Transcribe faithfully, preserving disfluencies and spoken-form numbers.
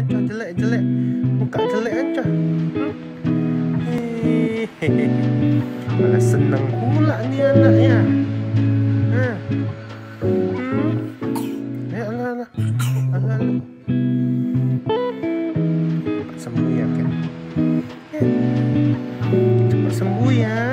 Cah jelek jelek, muka jelek kan Cah. Hmm? Hehehe, malah seneng pula nih anaknya. Hah? Hmm? Ya alah alah, alah alah. Cepat sembuh ya kan? Ya. Cepat sembuh ya.